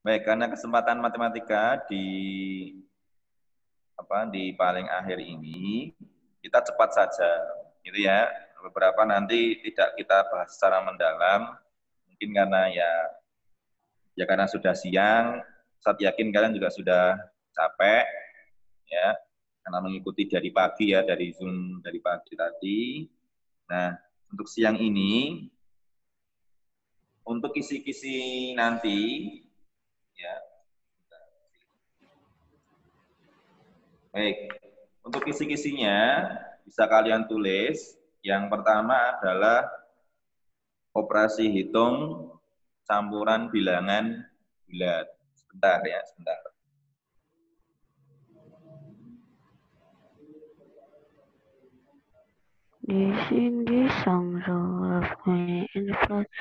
Baik, karena kesempatan matematika di paling akhir ini kita cepat saja, gitu ya. Beberapa nanti tidak kita bahas secara mendalam, mungkin karena ya karena sudah siang. Saya yakin kalian juga sudah capek, ya, karena mengikuti dari pagi ya, dari Zoom dari pagi tadi. Nah, untuk siang ini, untuk kisi-kisi nanti, ya. Baik, untuk kisi-kisinya bisa kalian tulis. Yang pertama adalah operasi hitung campuran bilangan bulat. Sebentar ya, sebentar. Di sini sang inflasi.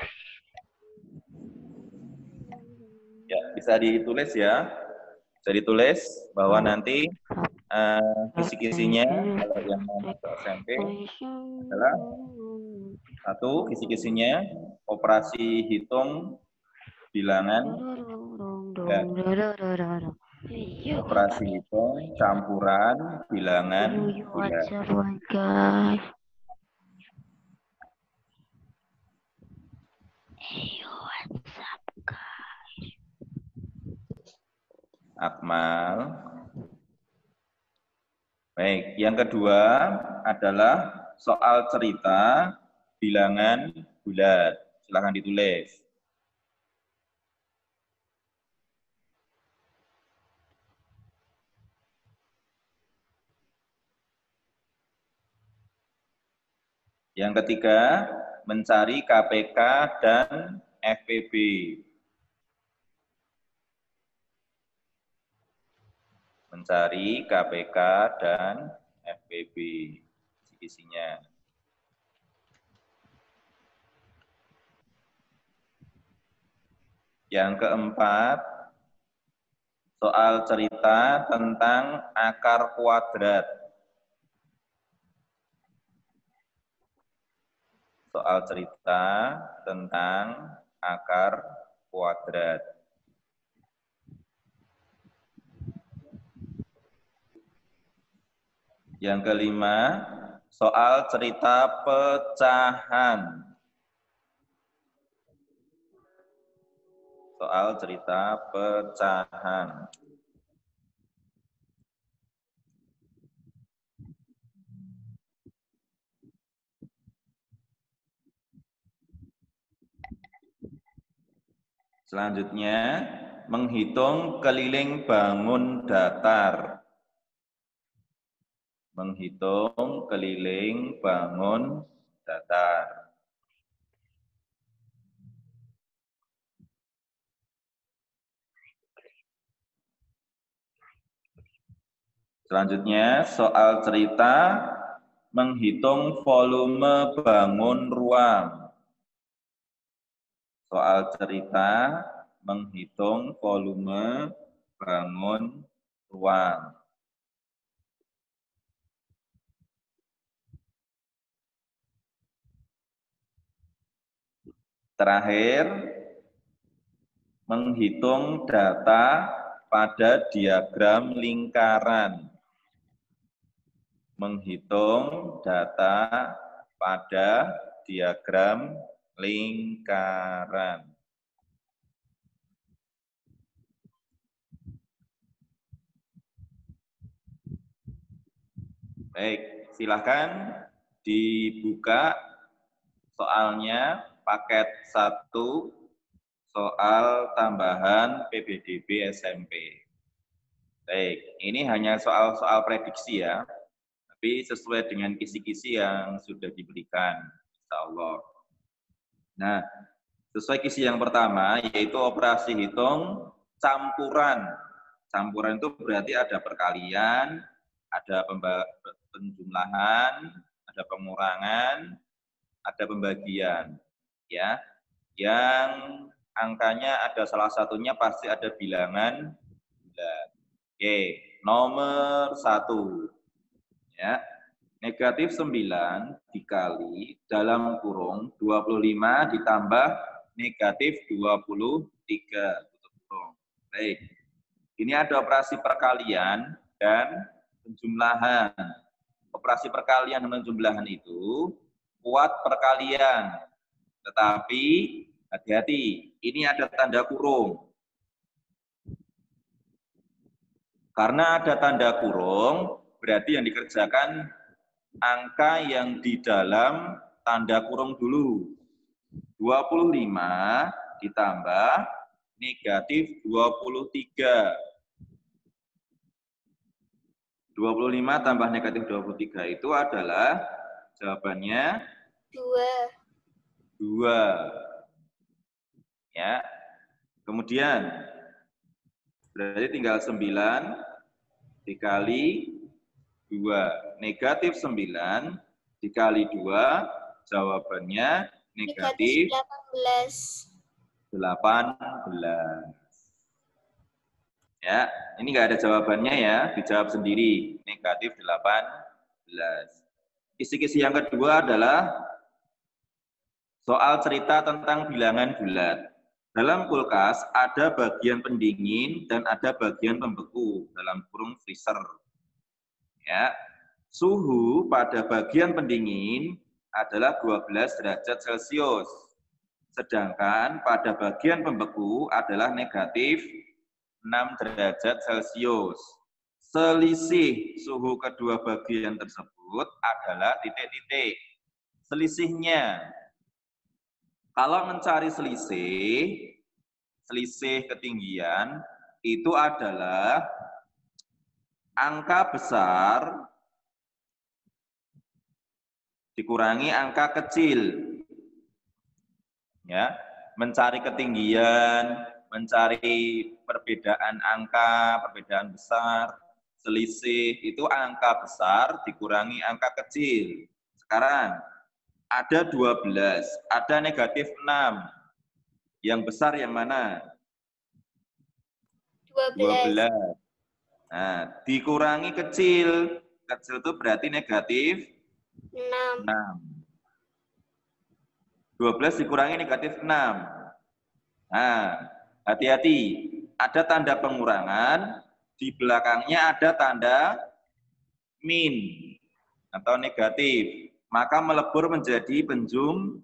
Ya, bisa ditulis ya. Bisa ditulis bahwa nanti kisi-kisinya kalau yang mau masuk SMP adalah satu, kisi-kisinya operasi hitung bilangan bulat. Operasi hitung campuran bilangan bulat. Guys. Akmal. Baik, yang kedua adalah soal cerita bilangan bulat. Silakan ditulis. Yang ketiga, mencari KPK dan FPB. Mencari KPK dan FPB. Isinya. Yang keempat, soal cerita tentang akar kuadrat. Soal cerita tentang akar kuadrat. Yang kelima, soal cerita pecahan. Soal cerita pecahan. Selanjutnya, menghitung keliling bangun datar. Menghitung keliling bangun datar. Selanjutnya, soal cerita menghitung volume bangun ruang. Soal cerita menghitung volume bangun ruang. Terakhir, menghitung data pada diagram lingkaran. Menghitung data pada diagram lingkaran. Baik, silakan dibuka soalnya paket 1 soal tambahan PBDB SMP. Baik, ini hanya soal-soal prediksi ya, tapi sesuai dengan kisi-kisi yang sudah diberikan, insya Allah. Nah, sesuai kisi yang pertama, yaitu operasi hitung campuran. Campuran itu berarti ada perkalian, ada penjumlahan, ada pengurangan, ada pembagian. Ya, yang angkanya ada salah satunya pasti ada bilangan bulat. Oke, nomor 1. Ya, negatif 9 dikali dalam kurung 25 ditambah negatif 23 tutup kurung. Ini ada operasi perkalian dan penjumlahan. Operasi perkalian dan penjumlahan itu kuat perkalian. Tetapi hati-hati, ini ada tanda kurung. Karena ada tanda kurung, berarti yang dikerjakan angka yang di dalam tanda kurung dulu. 25 ditambah negatif 23. 25 tambah negatif 23 itu adalah jawabannya 2. Ya. Kemudian berarti tinggal 9 dikali 2. Negatif 9 dikali 2, jawabannya negatif 18. Ya, ini nggak ada jawabannya ya, dijawab sendiri. Negatif 18. Kisi-kisi yang kedua adalah soal cerita tentang bilangan bulat. Dalam kulkas ada bagian pendingin dan ada bagian pembeku dalam kurung freezer. Ya, suhu pada bagian pendingin adalah 12 derajat Celcius. Sedangkan pada bagian pembeku adalah negatif 6 derajat Celcius. Selisih suhu kedua bagian tersebut adalah titik-titik. Selisihnya, kalau mencari selisih ketinggian, itu adalah angka besar dikurangi angka kecil. Ya, mencari ketinggian, mencari perbedaan angka, perbedaan besar, selisih itu angka besar dikurangi angka kecil. Sekarang ada 12, ada negatif 6. Yang besar yang mana? 12. Nah, dikurangi kecil. Kecil itu berarti negatif 6. 12 dikurangi negatif 6. Nah, hati-hati. Ada tanda pengurangan, di belakangnya ada tanda min atau negatif. Maka melebur menjadi penjumlahan.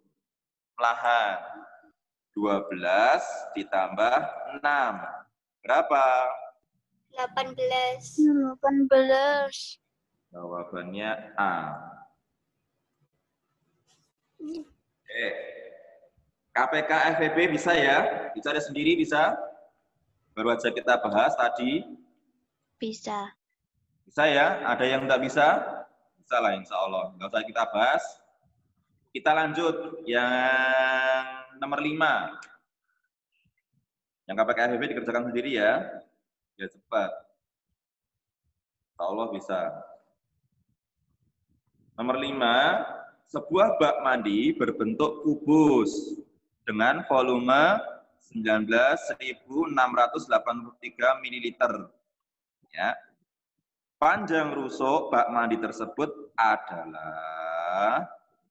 12 ditambah 6. Berapa? 18. Jawabannya A. Oke. KPK FEB bisa ya? Bicara sendiri bisa? Baru aja kita bahas tadi. Bisa. Bisa ya? Ada yang nggak bisa? Bisa lah insya Allah. Nggak usah kita bahas. Kita lanjut yang nomor 5. Yang KPK FEB dikerjakan sendiri ya. Ya cepat. Insya Allah bisa. Nomor 5, sebuah bak mandi berbentuk kubus dengan volume 19.683 ml. Ya. Panjang rusuk bak mandi tersebut adalah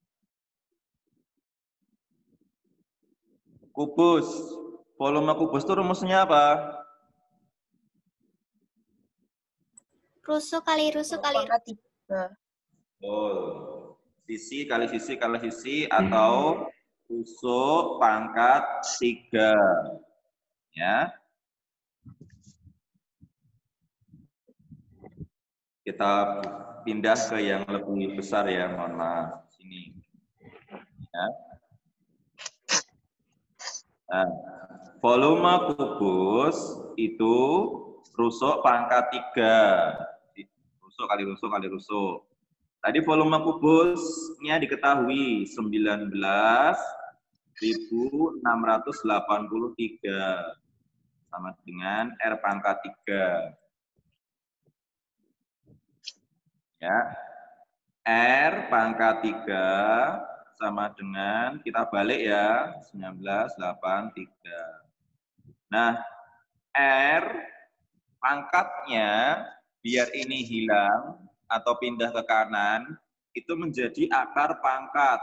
kubus. Volume kubus itu rumusnya apa? Rusuk kali rusuk kali rusuk. Oh, sisi kali sisi kali sisi atau rusuk pangkat 3. Ya. Kita pindah ke yang lebih besar ya, mohon maaf. Sini. Ya. Nah, volume kubus itu rusuk pangkat 3. Rusuk kali rusuk kali rusuk. Tadi volume kubusnya diketahui 19.683 sama dengan R pangkat 3. Ya. R pangkat 3 sama dengan, kita balik ya, 1983. Nah, R pangkatnya, biar ini hilang atau pindah ke kanan, itu menjadi akar pangkat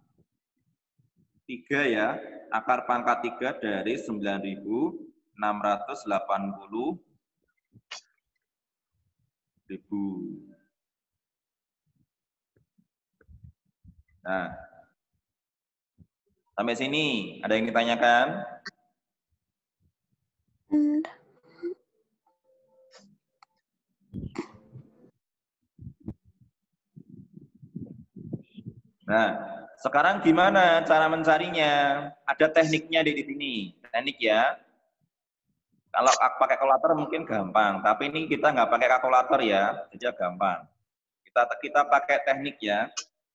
3 ya. Akar pangkat 3 dari 9.683. ribu. Nah, sampai sini ada yang ditanyakan? Nah, sekarang gimana cara mencarinya? Ada tekniknya di sini. Teknik ya. Kalau pakai kalkulator mungkin gampang, tapi ini kita nggak pakai kalkulator ya, jadi gampang. Kita pakai teknik ya.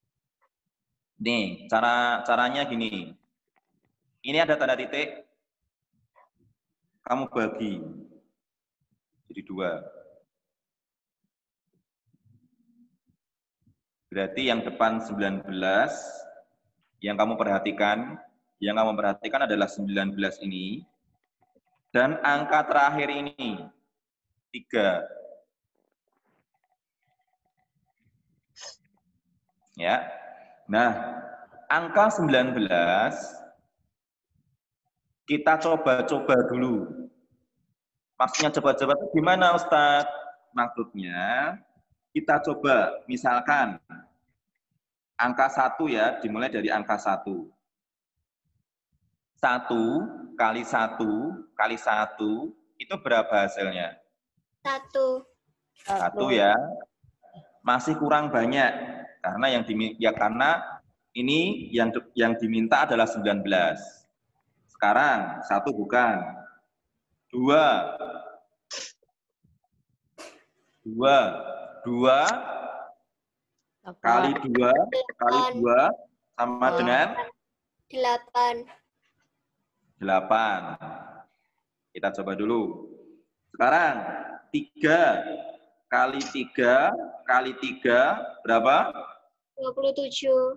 Nih, caranya gini. Ini ada tanda titik, kamu bagi jadi 2. Berarti yang depan 19, yang kamu perhatikan adalah 19 ini, dan angka terakhir ini 3. Ya. Nah, angka 19 kita coba-coba dulu. Maksudnya coba-coba itu gimana, Ustadz? Maksudnya kita coba, misalkan angka 1 ya, dimulai dari angka 1. 1 kali 1 kali 1 itu berapa hasilnya? 1. 1 ya. Masih kurang banyak karena karena ini yang diminta adalah 19. Sekarang 1 bukan. 2 kali 2 kali 2 sama dengan 8. 8. Kita coba dulu. Sekarang 3 kali 3 kali 3 berapa? 27.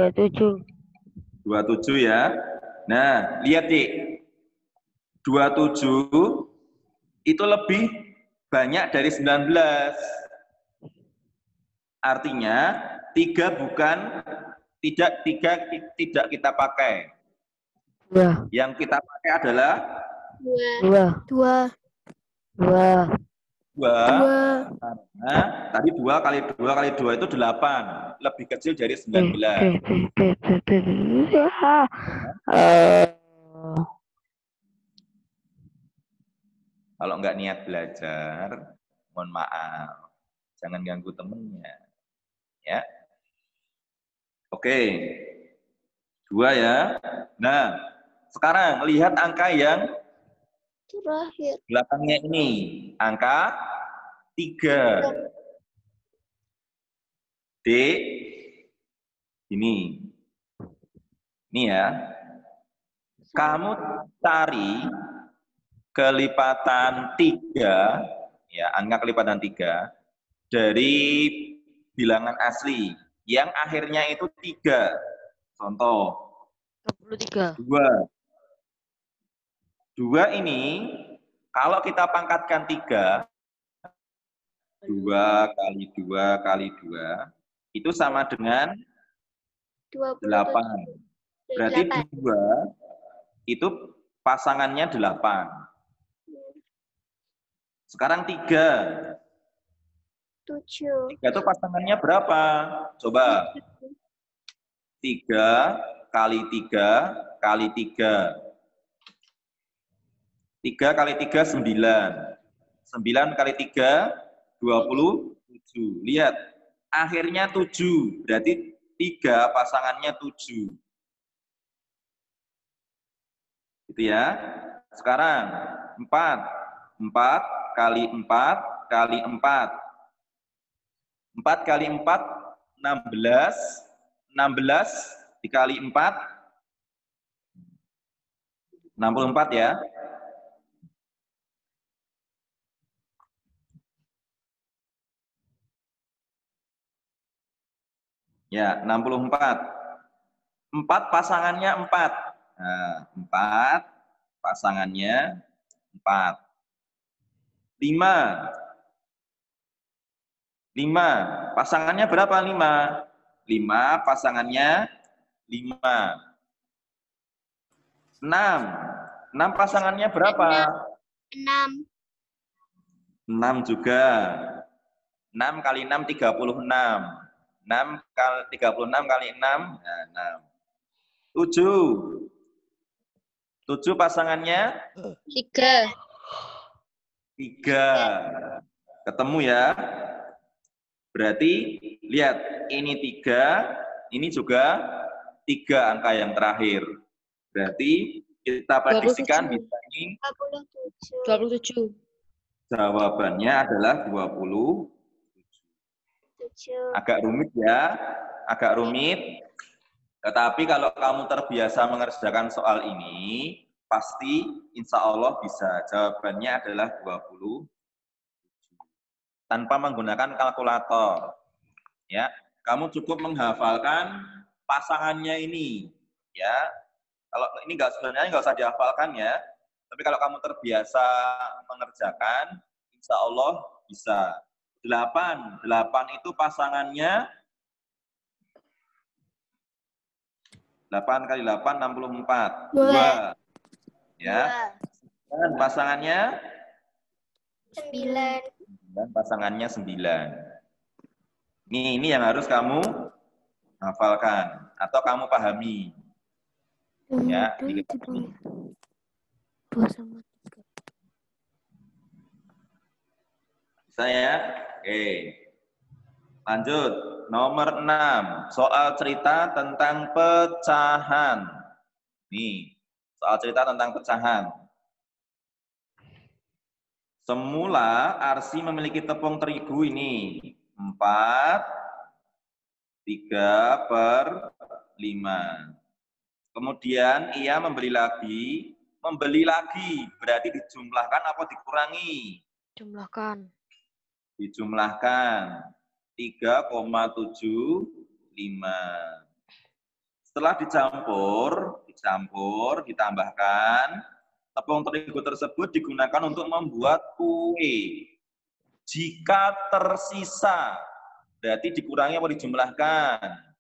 27 ya. Nah, lihat Dik. 27 itu lebih banyak dari 19. Artinya 3 tidak kita pakai. Yang kita pakai adalah 2. Karena tadi 2 kali 2 kali 2 itu 8. Lebih kecil dari 19. Kalau nggak niat belajar, mohon maaf. Jangan ganggu temennya. Ya. Oke. 2 ya. Nah, sekarang lihat angka yang terakhir. Belakangnya ini. Angka 3. D. Ini. Ini ya. Kamu cari kelipatan 3. Ya, angka kelipatan 3. Dari bilangan asli. Yang akhirnya itu 3. Contoh. 23. 2 ini, kalau kita pangkatkan 3, 2 kali 2 kali 2, itu sama dengan 8. Berarti 2 itu pasangannya 8. Sekarang 3. 7. 3 itu pasangannya berapa? Coba. 3 kali 3 kali 3. 3 kali 3, 9. 9 kali 3, 27. Lihat, akhirnya 7. Berarti 3 pasangannya 7. Gitu ya. Sekarang 4. 4 kali 4 kali 4. 4 kali 4, 16. 16 dikali 4, 64 ya. Ya, 64. 4 pasangannya 4. Nah, 4 pasangannya 4. 5. 5 pasangannya berapa 5? 5 pasangannya 5. 6. 6 pasangannya berapa? 6. 6 juga. 6 kali 6, 36. 6 kali 36 kali 6, nah 6. 7. 7 pasangannya? 3. 3. Ketemu ya? Berarti, lihat, ini 3, ini juga 3 angka yang terakhir. Berarti, kita prediksikan bisa ini 27. jawabannya adalah 27. Agak rumit ya, agak rumit. Tetapi kalau kamu terbiasa mengerjakan soal ini, pasti insya Allah bisa. Jawabannya adalah 20. Tanpa menggunakan kalkulator. Ya, kamu cukup menghafalkan pasangannya ini. Ya, kalau ini sebenarnya nggak usah dihafalkan ya. Tapi kalau kamu terbiasa mengerjakan, insya Allah bisa. 8 itu pasangannya 8 kali 8, 64. 2. Ya. Dan pasangannya 9. Dan pasangannya 9. Ini yang harus kamu hafalkan atau kamu pahami. Ya, bisa ya? Oke. Lanjut. Nomor 6. Soal cerita tentang pecahan. Nih, soal cerita tentang pecahan. Semula Arsi memiliki tepung terigu ini 4, 3/5. Kemudian ia membeli lagi, berarti dijumlahkan apa dikurangi? Jumlahkan. Dijumlahkan 3,75. Setelah dicampur, ditambahkan, tepung terigu tersebut digunakan untuk membuat kue. Jika tersisa, berarti dikurangi atau dijumlahkan?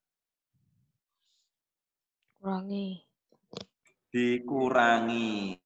Kurangi. Dikurangi.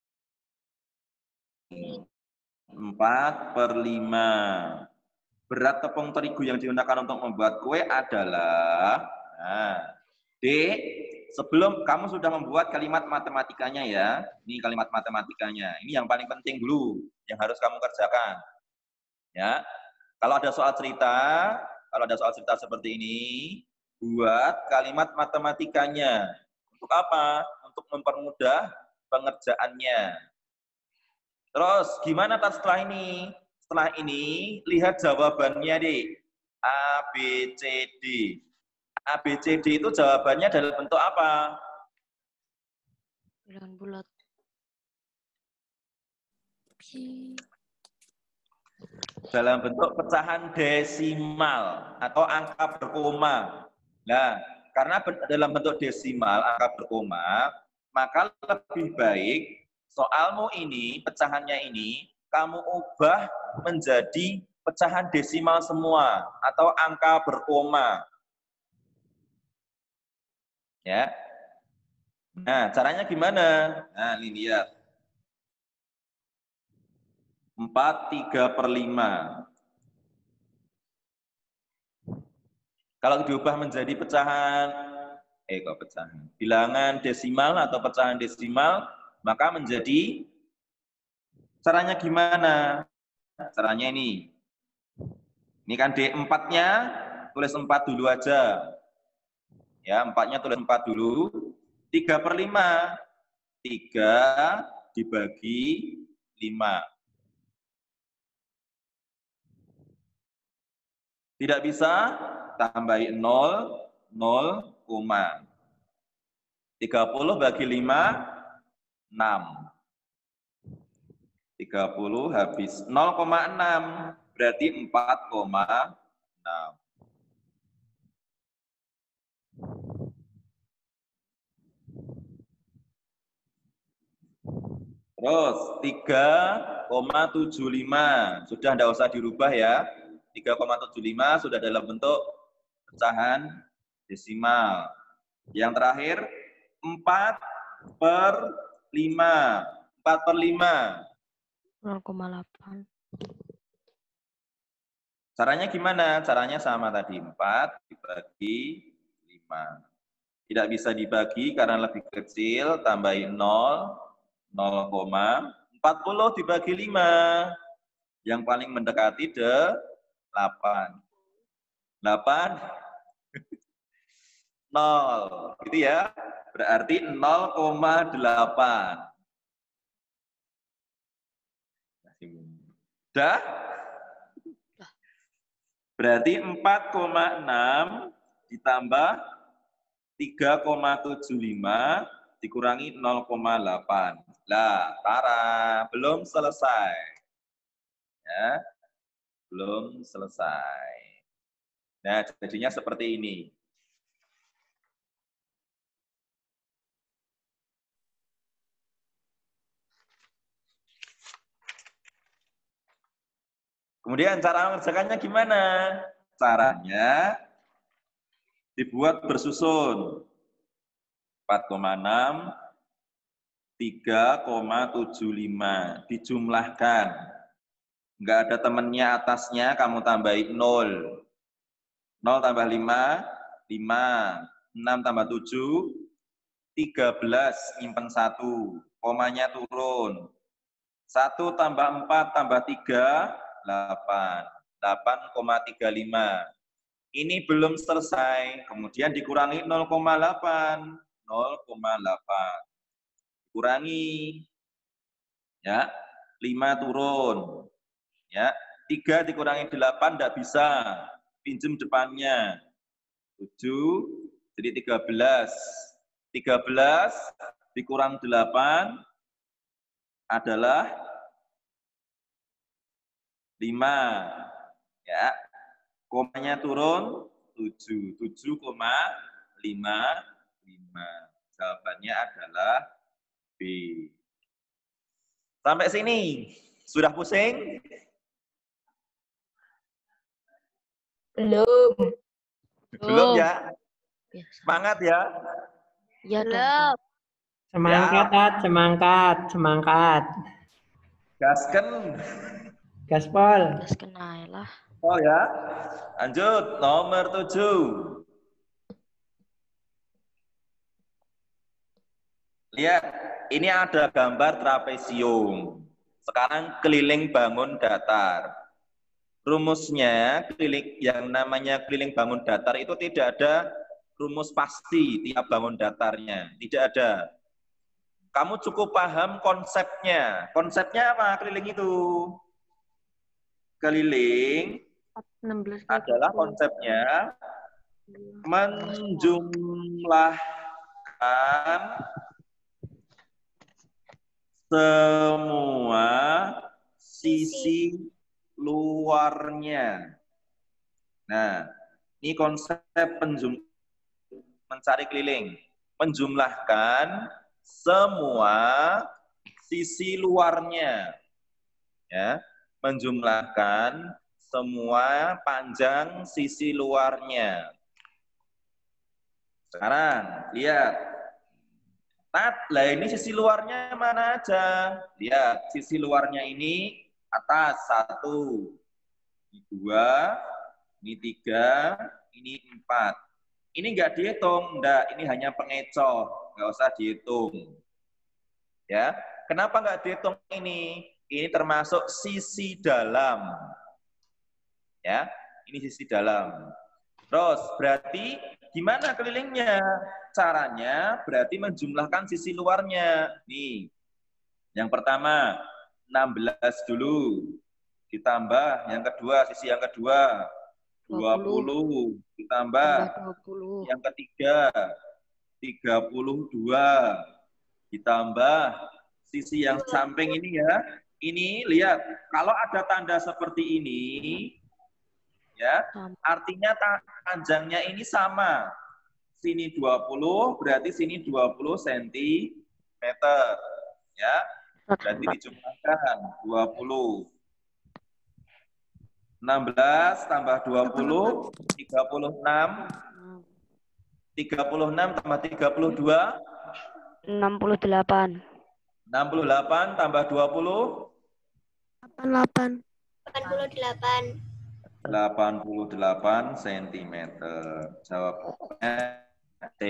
4/5. Berat tepung terigu yang digunakan untuk membuat kue adalah, D, sebelum kamu sudah membuat kalimat matematikanya ya, ini kalimat matematikanya, ini yang paling penting dulu, yang harus kamu kerjakan. Ya, kalau ada soal cerita seperti ini, buat kalimat matematikanya. Untuk apa? Untuk mempermudah pengerjaannya. Terus, gimana setelah ini? Setelah ini, lihat jawabannya, Dik. A, B, C, D. A, B, C, D itu jawabannya dalam bentuk apa? Bilangan bulat. Dalam bentuk pecahan desimal atau angka berkoma. Nah, karena dalam bentuk desimal, angka berkoma, maka lebih baik soalmu ini, pecahannya ini, kamu ubah menjadi pecahan desimal semua atau angka berkoma. Ya. Nah, caranya gimana? Nah, ini lihat. 4/3/5. Kalau diubah menjadi bilangan desimal atau pecahan desimal, maka menjadi, caranya gimana? Caranya ini. Ini kan D4-nya, tulis 4 dulu aja. Ya, 4-nya tulis 4 dulu. 3/5. 3 dibagi 5. Tidak bisa, tambahi 0, 0, 30 bagi 5, 6. 30 habis 0,6, berarti 4,6. Terus 3,75, sudah tidak usah dirubah ya. 3,75 sudah dalam bentuk pecahan desimal. Yang terakhir 4/5. 4/5. 0,8. Caranya gimana? Caranya sama tadi, 4 dibagi 5. Tidak bisa dibagi karena lebih kecil, tambahin 0, 0,40 dibagi 5. Yang paling mendekati 8. 8, 0. Gitu ya. Berarti 0,8. Sudah? Berarti 4,6 ditambah 3,75 dikurangi 0,8. Lah, Tara, belum selesai. Ya, belum selesai. Nah, jadinya seperti ini. Kemudian cara mengerjakannya gimana? Caranya dibuat bersusun. 4,6, 3,75 dijumlahkan. Enggak ada temennya atasnya, kamu tambahin 0. 0 tambah 5, 5. 6 tambah 7, 13. Nyimpen 1. Komanya turun. 1 tambah 4 tambah 3, 8. 8,35. Ini belum selesai. Kemudian dikurangi 0,8. 0,8. Kurangi. Ya, 5 turun. Ya, 3 dikurangi 8 tidak bisa. Pinjem depannya. 7, jadi 13. 13 dikurang 8 adalah 5. Ya, komanya turun 7. 7,55. Jawabannya adalah B. Sampai sini sudah pusing? Belum. Belum ya? Biasa. Semangat ya? Ya dong, Belum. Pak. Semangkat, Tat, semangkat, semangkat. Gasken. Gaspol. Gas kenai lah. Oh ya. Lanjut, nomor 7. Lihat, ini ada gambar trapesium. Sekarang keliling bangun datar. Rumusnya, yang namanya keliling bangun datar itu tidak ada rumus pasti tiap bangun datarnya. Tidak ada. Kamu cukup paham konsepnya. Konsepnya apa keliling itu? Keliling 16 adalah konsepnya menjumlahkan semua sisi luarnya. Nah, ini konsep mencari keliling. Menjumlahkan semua sisi luarnya. Ya, menjumlahkan semua panjang sisi luarnya. Sekarang, lihat. Lah ini sisi luarnya mana aja? Lihat, sisi luarnya ini atas 1, ini 2, ini 3, ini 4. Ini enggak dihitung, enggak. Ini hanya pengecoh, enggak usah dihitung. Ya, kenapa enggak dihitung ini? Ini termasuk sisi dalam. Ya, ini sisi dalam. Terus, berarti gimana kelilingnya? Caranya berarti menjumlahkan sisi luarnya. Nih, yang pertama 16 dulu. Ditambah yang kedua, sisi yang kedua 20. Ditambah Tambah 20. yang ketiga 32. Ditambah sisi yang samping ini ya. Ini lihat, kalau ada tanda seperti ini, ya, artinya panjangnya ini sama. Sini 20, berarti sini 20 cm. Ya, berarti dijumlahkan 20. 16 tambah 20, 36. 36 tambah 32. 68. 68 tambah 20. 88. 88 cm. Jawabannya C.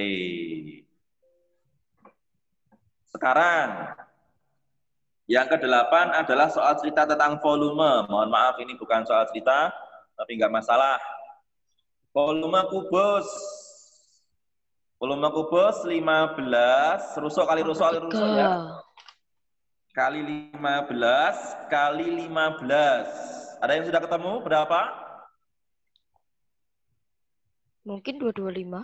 Sekarang, yang ke-8 adalah soal cerita tentang volume. Mohon maaf, ini bukan soal cerita, tapi nggak masalah. Volume kubus. Volume kubus 15, rusuk kali rusuk kali rusuk ya. Kali 15 kali 15. Ada yang sudah ketemu berapa? Mungkin 225.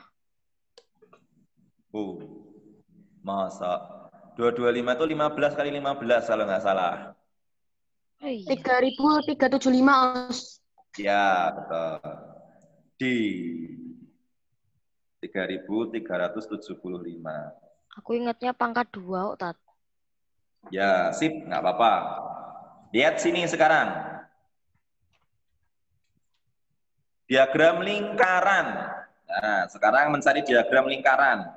Oh, masa 225 itu 15 kali 15 kalau nggak salah. Oh, iya. 3.375. Ya, betul. Di 3.375. Aku ingatnya pangkat 2, Tat. Ya, sip, nggak apa-apa. Lihat sini sekarang. Diagram lingkaran. Nah, sekarang mencari diagram lingkaran.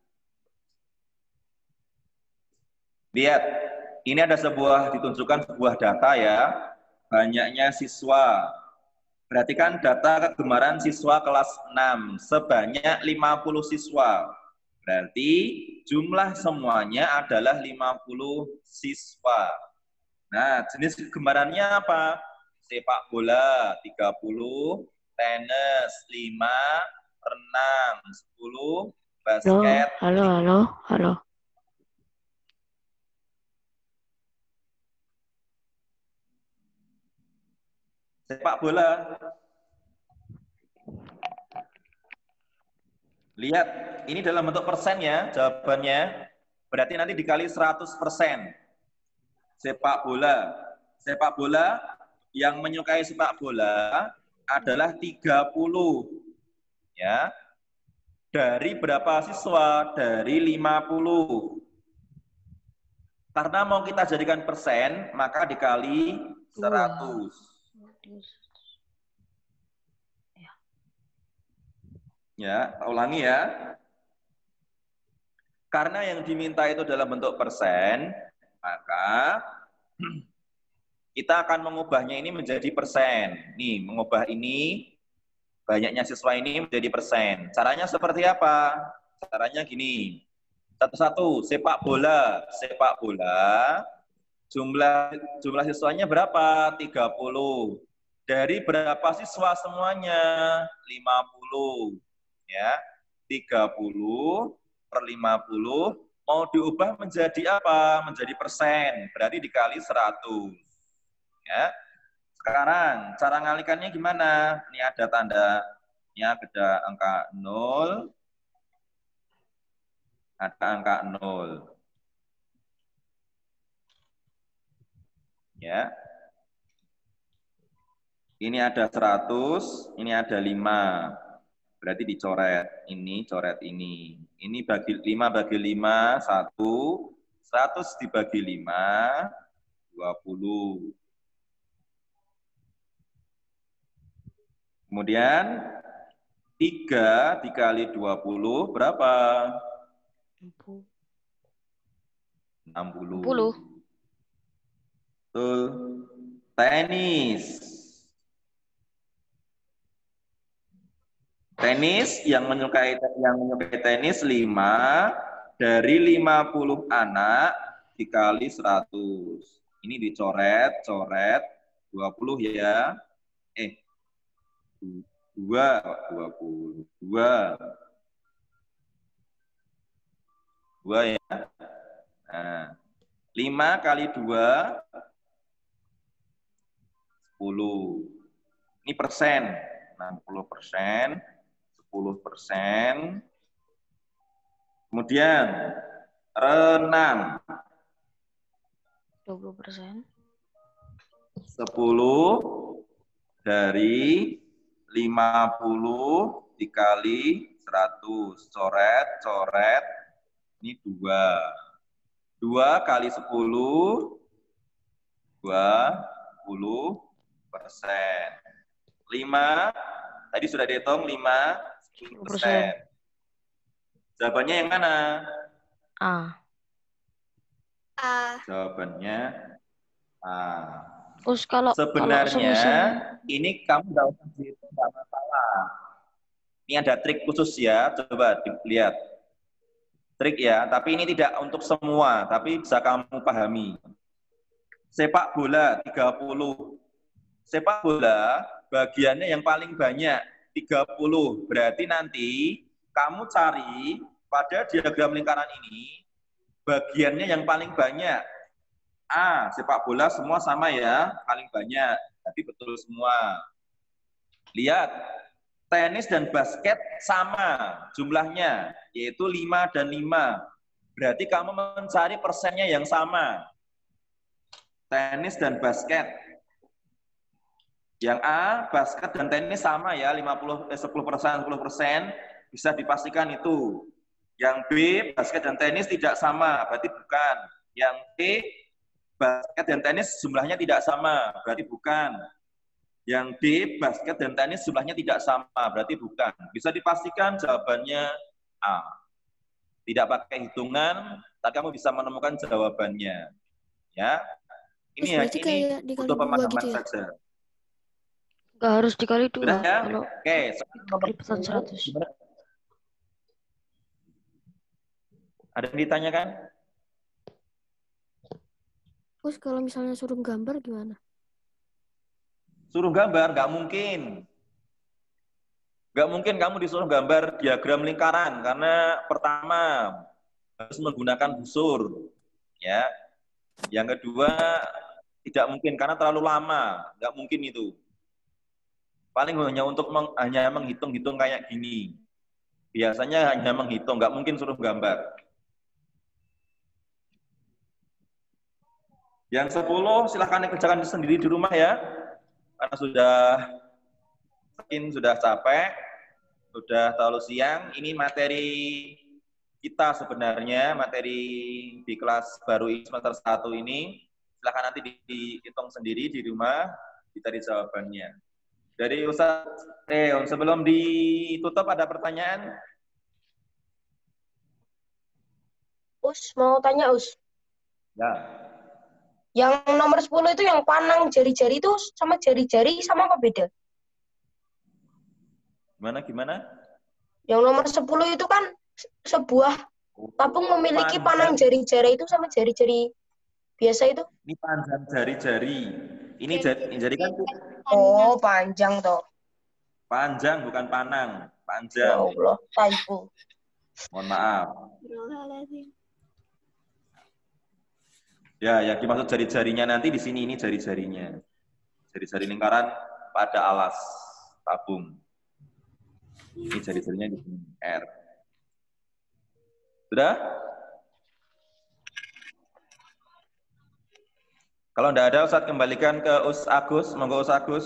Lihat, ini ada ditunjukkan sebuah data ya. Banyaknya siswa. Perhatikan data kegemaran siswa kelas 6 sebanyak 50 siswa. Berarti jumlah semuanya adalah 50 siswa. Nah, jenis kegemarannya apa? Sepak bola 30, tenis 5, renang 10, basket. Halo. Sepak bola. Lihat, ini dalam bentuk persen ya jawabannya. Berarti nanti dikali 100%. Sepak bola. Sepak bola yang menyukai sepak bola adalah 30. Ya. Dari berapa siswa? Dari 50. Karena mau kita jadikan persen, maka dikali 100. Ya, ulangi ya. Karena yang diminta itu dalam bentuk persen, maka kita akan mengubahnya ini menjadi persen. Nih, mengubah ini, banyaknya siswa ini menjadi persen. Caranya seperti apa? Caranya gini. Satu-satu, sepak bola. Sepak bola, jumlah siswanya berapa? 30. Dari berapa siswa semuanya? 50. Ya, 30 per 50 mau diubah menjadi apa? Menjadi persen. Berarti dikali 100. Ya. Sekarang cara ngalikannya gimana? Ini ada tanda, ini ada angka 0, ada angka 0. Ya. Ini ada 100, ini ada 5. Berarti dicoret ini, coret ini. Ini bagi 5 bagi 5, 1. 100 dibagi 5, 20. Kemudian 3 dikali 20 berapa? 60. Betul. Tenis. Tenis yang menyukai tenis 5 dari 50 anak dikali 100. Ini dicoret, coret 20 ya. 20. 2 ya. Nah, 5 kali 2 10. Ini persen. 60%. 10%. Kemudian renang 20%. 10 dari 50 dikali 100. Coret, coret. Ini 2. 2 kali 10, 20%. 5, tadi sudah dihitung 5, 10%. Jawabannya yang mana? A. A. Jawabannya A. Us kalau Sebenarnya semisal ini kamu nggak usah dihitung, nggak masalah. Ini ada trik khusus ya, coba dilihat. Trik ya, tapi ini tidak untuk semua, tapi bisa kamu pahami. Sepak bola 30. Sepak bola bagiannya yang paling banyak 30. Berarti nanti kamu cari pada diagram lingkaran ini bagiannya yang paling banyak. A, sepak bola semua sama ya, paling banyak. Jadi betul semua. Lihat, tenis dan basket sama jumlahnya, yaitu 5 dan 5. Berarti kamu mencari persennya yang sama. Tenis dan basket. Yang A, basket dan tenis sama ya, 10%, 10%, bisa dipastikan itu. Yang B, basket dan tenis tidak sama, berarti bukan. Yang C, basket dan tenis jumlahnya tidak sama, berarti bukan. Yang D, basket dan tenis jumlahnya tidak sama, berarti bukan. Bisa dipastikan jawabannya A. Tidak pakai hitungan, tapi kamu bisa menemukan jawabannya. Ya, Terus ini berarti kayak dikali untuk 2 pemahaman gitu ya? saja. nggak harus dikali Sudah 2 ya? kalau Oke, dikali pesan 100. ada yang ditanyakan? Terus kalau misalnya suruh gambar gimana? Suruh gambar, nggak mungkin. Nggak mungkin kamu disuruh gambar diagram lingkaran, karena pertama harus menggunakan busur. Ya. Yang kedua, tidak mungkin, karena terlalu lama. Nggak mungkin itu. Paling hanya untuk hanya menghitung-hitung kayak gini. Biasanya hanya menghitung, nggak mungkin suruh gambar. Yang 10, silahkan dikerjakan sendiri di rumah ya. Karena sudah capek, sudah terlalu siang. Ini materi kita sebenarnya, materi di kelas baru semester 1 ini. Silahkan nanti dihitung sendiri di rumah, dicari jawabannya. Dari Ustaz sebelum ditutup ada pertanyaan? Us, mau tanya Us. Ya. Yang nomor 10 itu yang panang jari-jari itu sama jari-jari sama apa beda? Gimana? Yang nomor 10 itu kan sebuah tabung memiliki panang jari-jari itu sama jari-jari biasa itu. Ini panjang jari-jari. Ini jari kan Oh, panjang toh. panjang bukan panang, Ya panjang. Allah, typo. Mohon maaf. Ya, yang dimaksud jari-jarinya nanti di sini ini jari-jarinya. Jari-jari lingkaran pada alas tabung. Ini jari-jarinya di sini R. Sudah? Kalau tidak ada, Ustaz kembalikan ke Us Agus. Monggo Us Agus.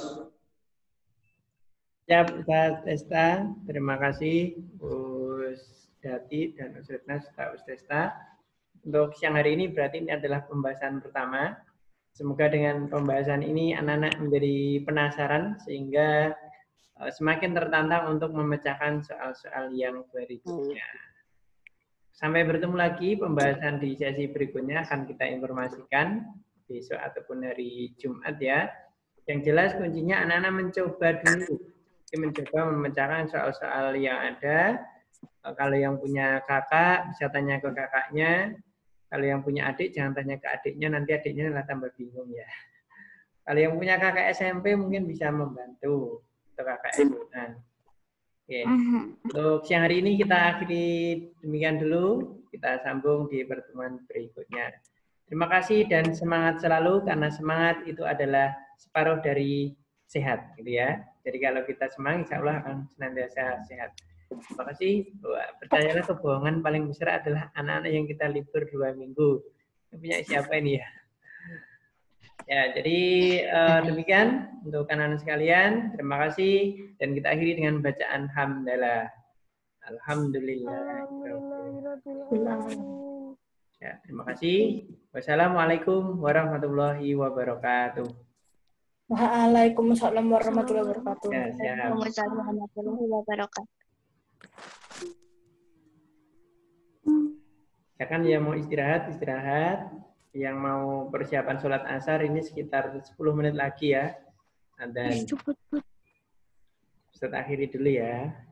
Siap, Ustaz Testa. Terima kasih, Us Dati dan Us Retna serta Us Testa. Untuk siang hari ini berarti ini adalah pembahasan pertama. Semoga dengan pembahasan ini anak-anak menjadi penasaran sehingga semakin tertantang untuk memecahkan soal-soal yang berikutnya. Sampai bertemu lagi, pembahasan di sesi berikutnya akan kita informasikan besok ataupun hari Jumat ya. Yang jelas kuncinya anak-anak mencoba dulu. Mencoba memecahkan soal-soal yang ada. Kalau yang punya kakak, bisa tanya ke kakaknya. Kalau yang punya adik, jangan tanya ke adiknya, nanti adiknya malah tambah bingung ya. Kalau yang punya kakak SMP mungkin bisa membantu. Atau kakak SMA. Oke. Untuk siang hari ini kita akhiri demikian dulu. Kita sambung di pertemuan berikutnya. Terima kasih dan semangat selalu, karena semangat itu adalah separuh dari sehat. Gitu ya. Jadi kalau kita semangat, insya Allah akan senantiasa sehat. Terima kasih. Percayalah kebohongan paling besar adalah anak-anak yang kita libur 2 minggu. Ini punya siapa ini ya? Ya, jadi demikian untuk anak-anak sekalian. Terima kasih dan kita akhiri dengan bacaan hamdalah. Alhamdulillah. Ya, terima kasih. Wassalamualaikum warahmatullahi wabarakatuh. Waalaikumsalam warahmatullahi wabarakatuh. Ya, siap. Waalaikumsalam warahmatullahi wabarakatuh. Silakan yang mau istirahat, istirahat. yang mau persiapan sholat asar ini sekitar 10 menit lagi ya. Dan Cepet. Ustaz akhiri dulu ya.